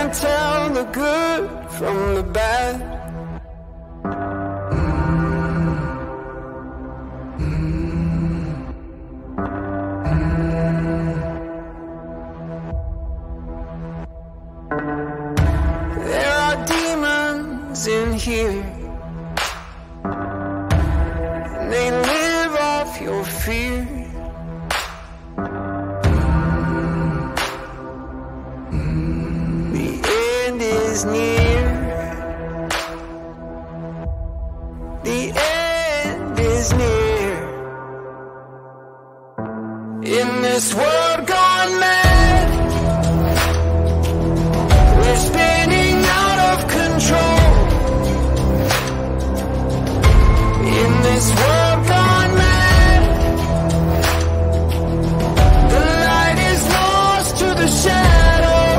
can't tell the good from the bad. There are demons in here, and they live off your fear. The end is near. The end is near. In this world gone mad, we're spinning out of control. In this world gone mad, the light is lost to the shadow.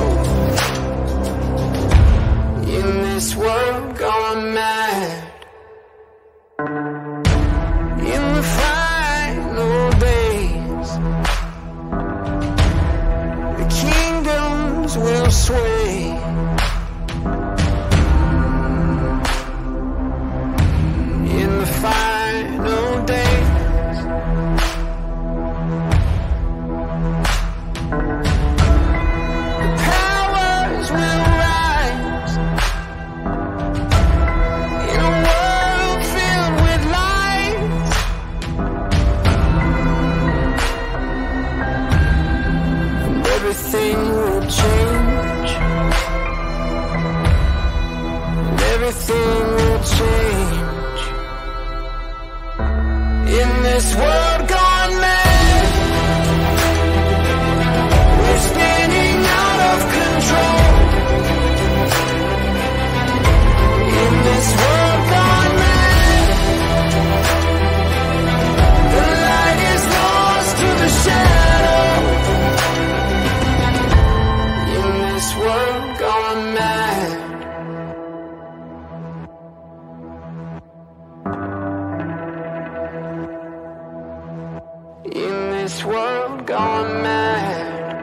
In this world gone mad, in the final days, the kingdoms will sway. In the final days, the powers will rise. In a world filled with lies, and everything will change. And everything will change. In this world gone mad, we're spinning out of control. In this world gone mad, the light is lost to the shadow. In this world gone mad, in this world gone mad.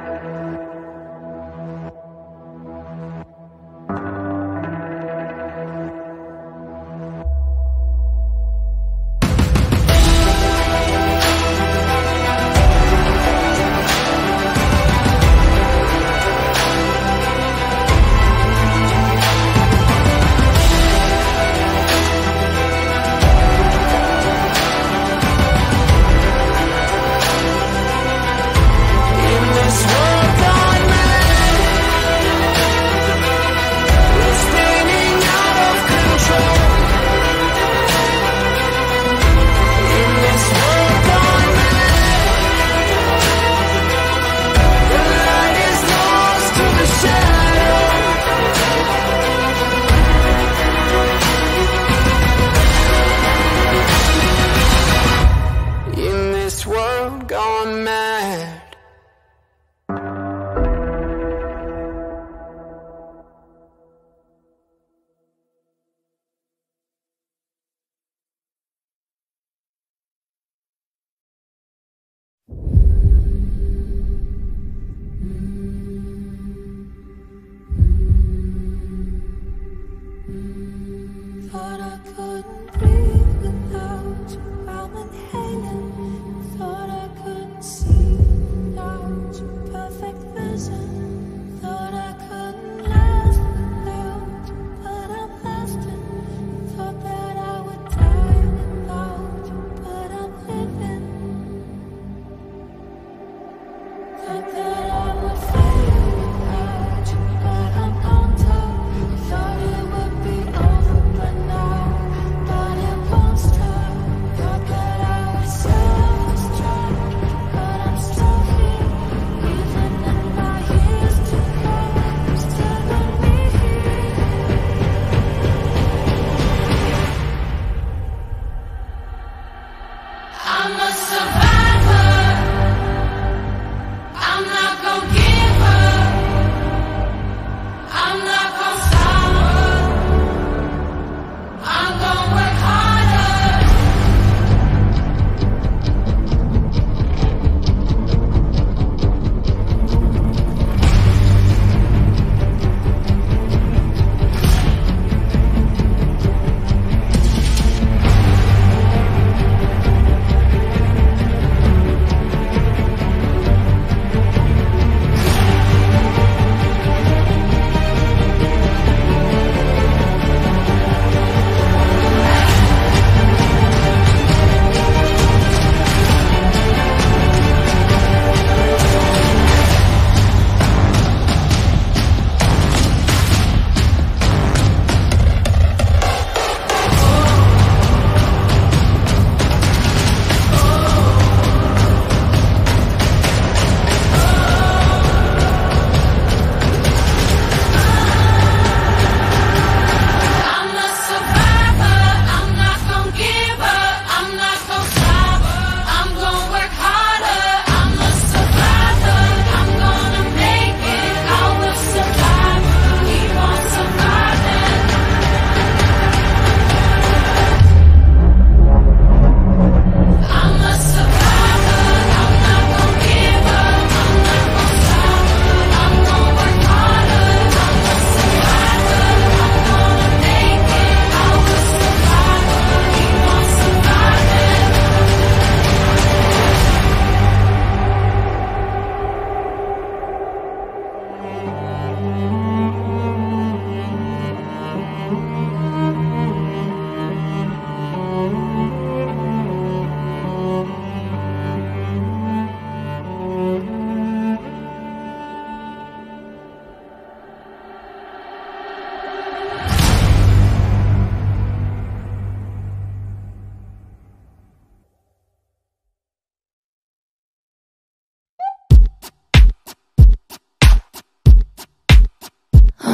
Gone mad. Thought I couldn't breathe without you. I'm inhaling. Thought I couldn't see without your perfect vision. Thought I couldn't last without you, but I'm lasting. Thought that I would die without you, but I'm living. Thought that I would fail without you, but I'm on top. Thought it would be over, but now, but it won't stop. Thought that I would self-destruct, but I'm still here, even in my head.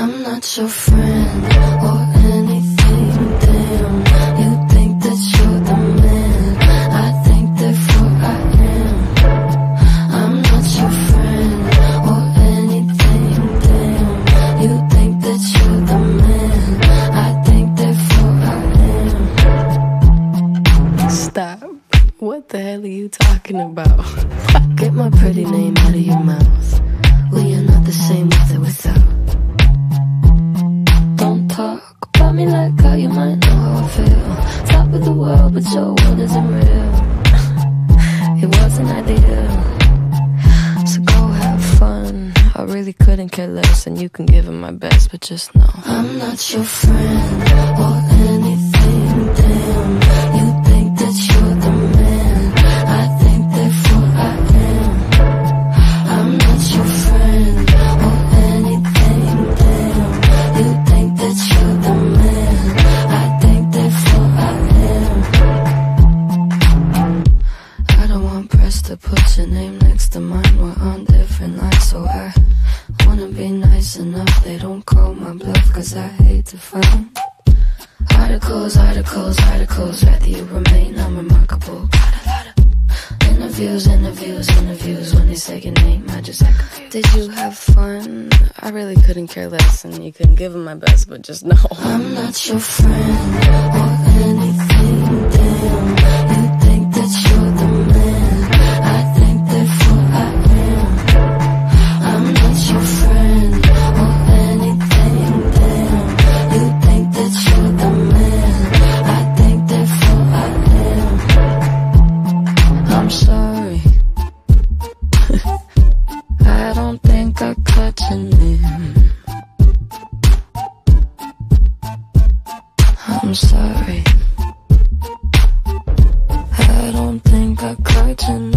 I'm not your friend or anything, damn. You think that you're the man, I think therefore I am. I'm not your friend or anything, damn. You think that you're the man, I think therefore I am. Stop. What the hell are you talking about? Get my pretty name out of your mouth. We are not the same with or without. Don't talk about me like how you might know how I feel. Top of the world, but your world isn't real. It wasn't ideal. So go have fun. I really couldn't care less, and you can give it my best, but just know I'm not your friend or anything, damn. You think that you're the man, I think therefore I am. I'm not your friend or anything, damn. You think that you're the man, I think therefore I am. I don't want press to put your name next to mine. We're on different lines, so I wanna be nice enough they don't call my bluff, cause I hate to find articles, rather you remain unremarkable. Got a lot of interviews, when they say your name, I just act confused. Did you have fun? I really couldn't care less, and you couldn't give it my best, but just know I'm not your friend or anything, damn. You think that you're the man, I think therefore I am. I'm not your friend or anything, damn. You think that you're the man, I think therefore I am. I'm sorry. I don't think I caught your name. I'm sorry. I don't think I caught your name.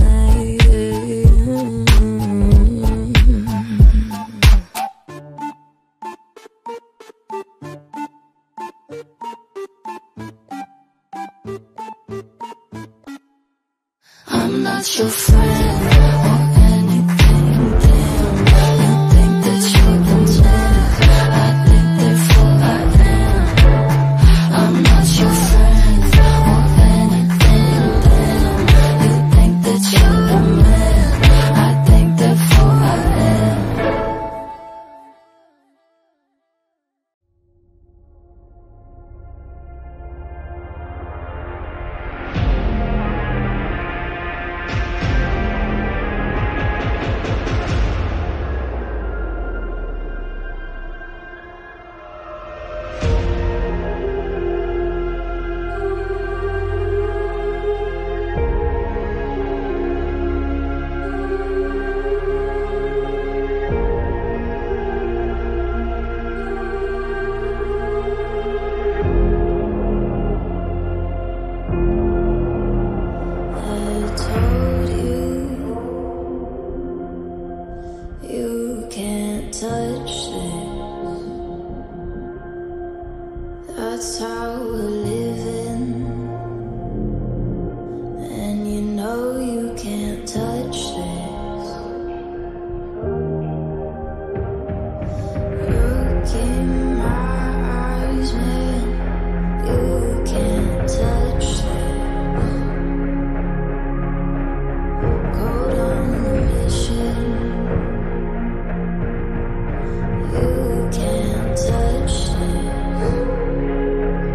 I'm not your friend or anything, damn. You think that you're the man, I think therefore I am. I'm not your friend or anything, damn. You think that you're the man, I think therefore I am. You can't touch this. That's how we're living. And you know you can't touch this. Look in my eyes, man. You can't touch this. Go down the mission. You can't touch this.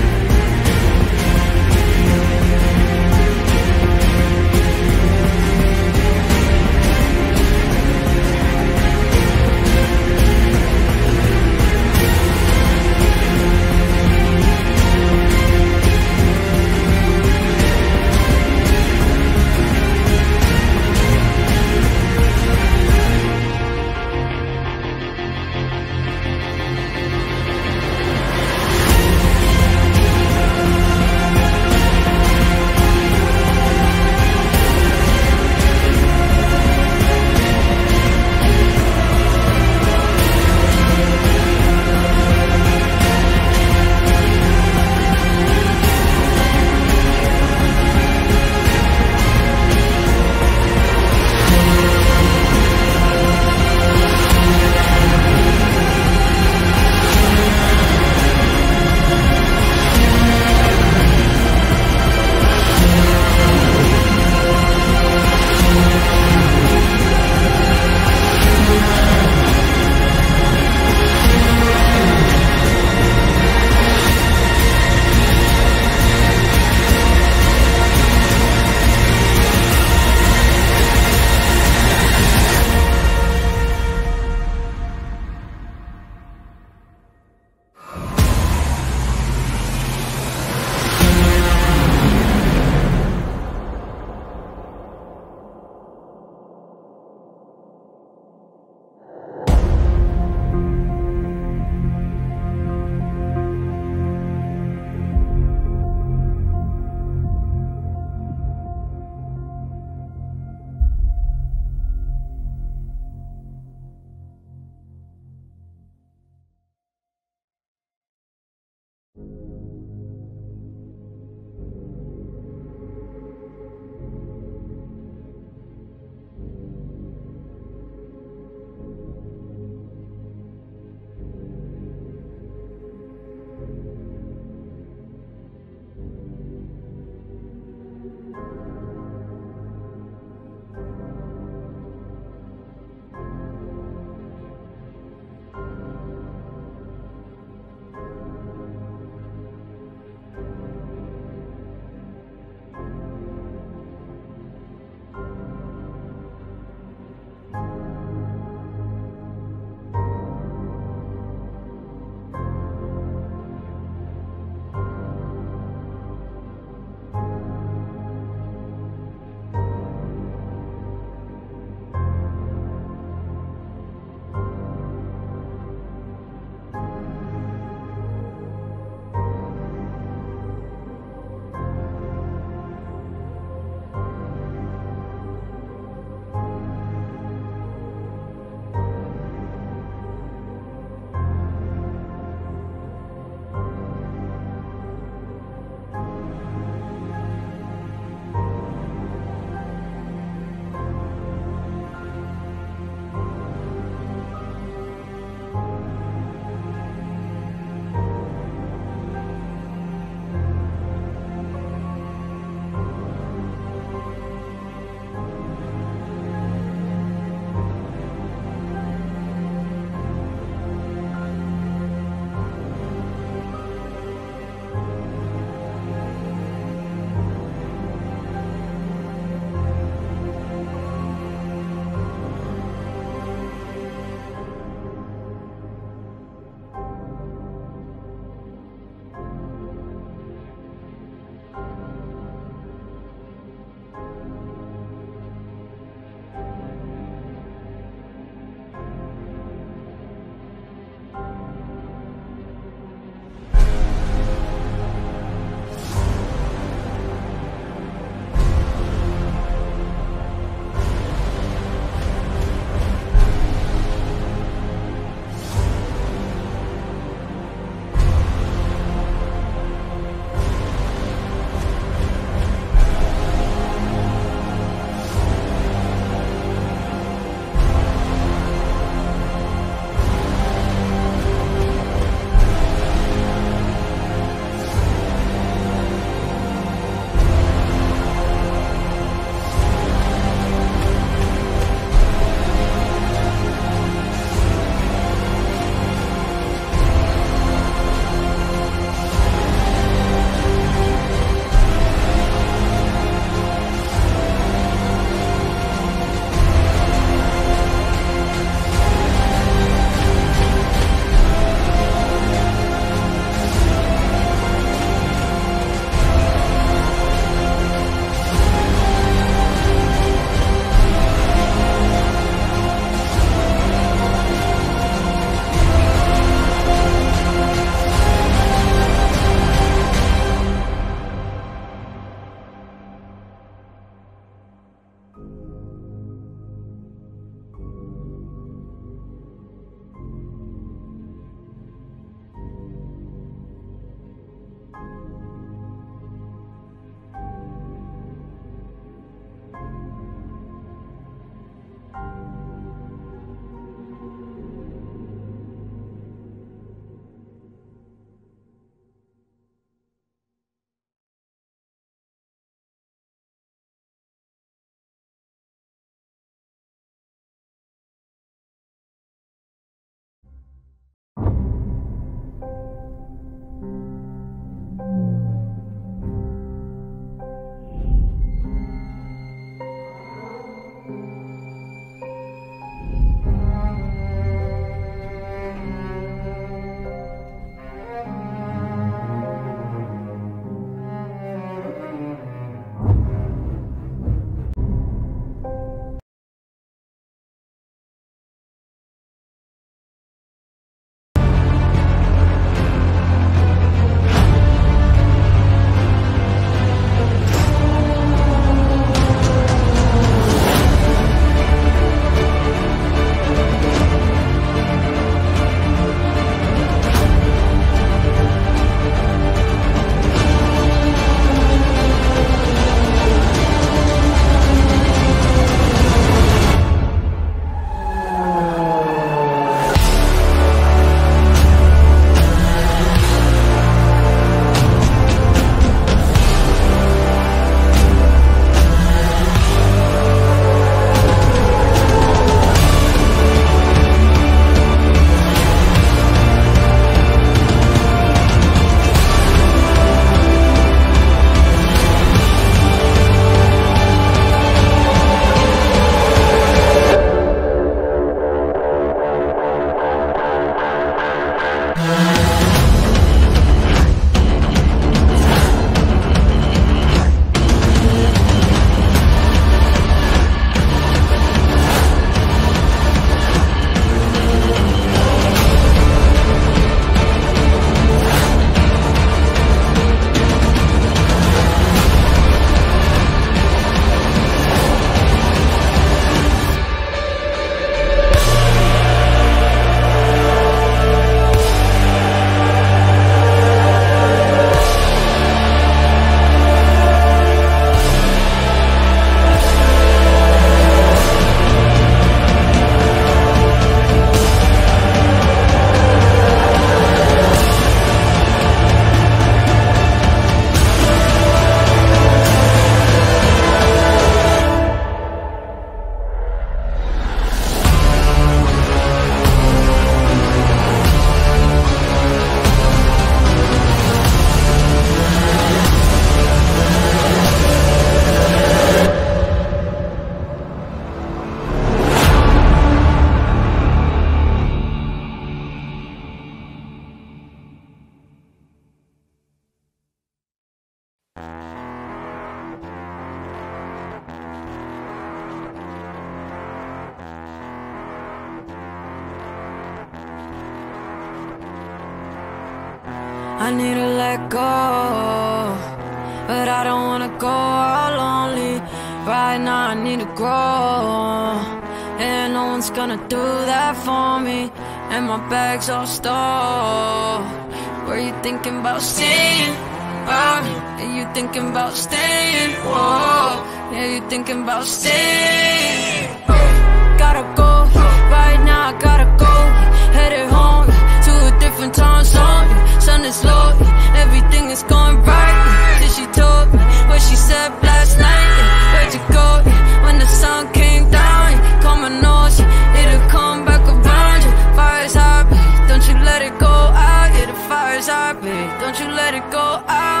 I need to let go, but I don't wanna go all lonely. Right now I need to grow, and no one's gonna do that for me. And my bag's all stole. Were you thinking about staying? Are you thinking about staying? Whoa, yeah, you thinking about staying? Gotta go, right now I gotta go. Headed home to a different time zone. Sun is low, everything is going right. Till she told me what she said last night. Where'd you go when the sun came down? Call my nose, it'll come back around you. Fire's hot, babe, don't you let it go out. Yeah, the fire's hot, babe, don't you let it go out.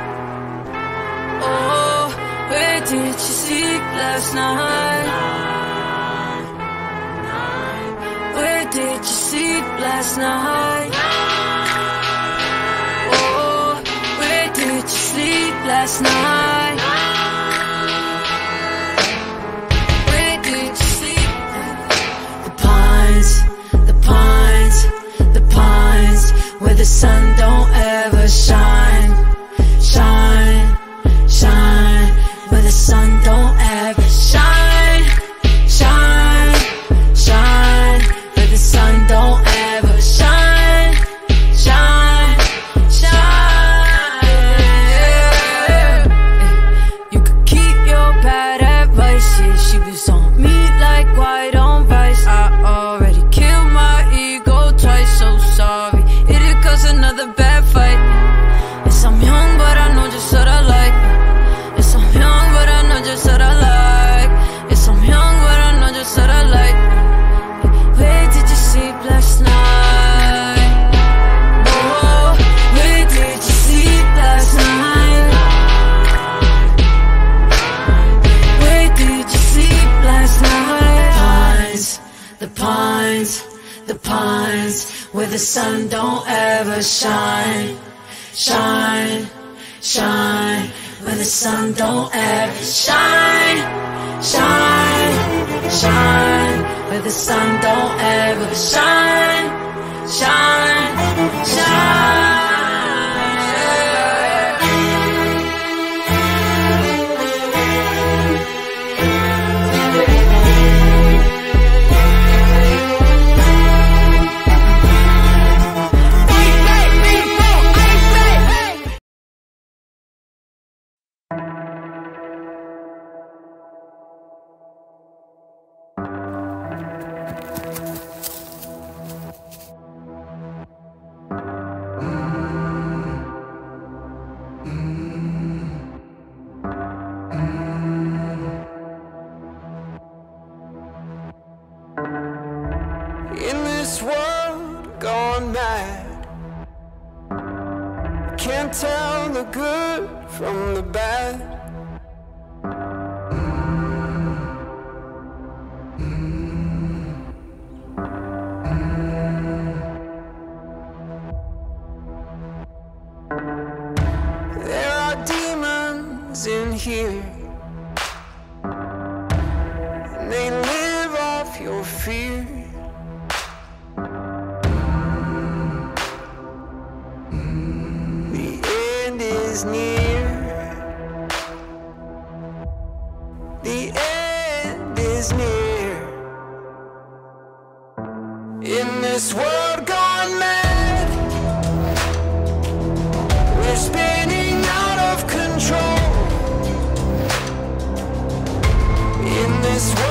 Oh, where did you sleep last night? Where did you sleep last night? Oh, where did you sleep last night? Where did you sleep? The pines, the pines, the pines, where the sun don't ever shine. Shine, shine, where the sun don't ever shine. Shine, shine, where the sun don't ever shine. Shine, shine. You could keep your bad advice, yeah, she was on me like white on rice. I already killed my ego twice, so sorry. It cause another bad fight. Yes, I'm young, but I know just what I like. Yes, I'm young, but I know just what I like. Yes, I'm young, but I know just what I like. Where did you sleep last night? Oh, where did you sleep last night? Where did you sleep last night? Pines, the pines, the pines, where the sun don't ever shine. Shine, shine, where the sun don't ever shine. Shine, shine, where the sun don't ever shine. Shine, shine. In this world gone mad, can't tell the good from the bad. There are demons in here, and they live off your fear. The end is near. The end is near. In this world gone mad, we're spinning out of control. In this world